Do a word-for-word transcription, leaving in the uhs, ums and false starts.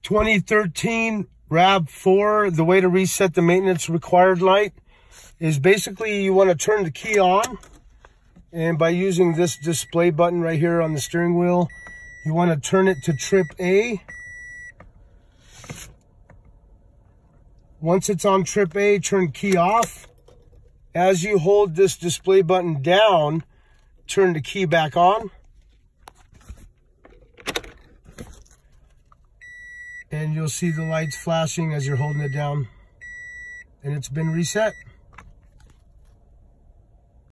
twenty thirteen Rav four, the way to reset the maintenance required light is basically you want to turn the key on, and by using this display button right here on the steering wheel, you want to turn it to trip A. Once it's on trip A, turn key off. As you hold this display button down, turn the key back on. And you'll see the lights flashing as you're holding it down. And it's been reset.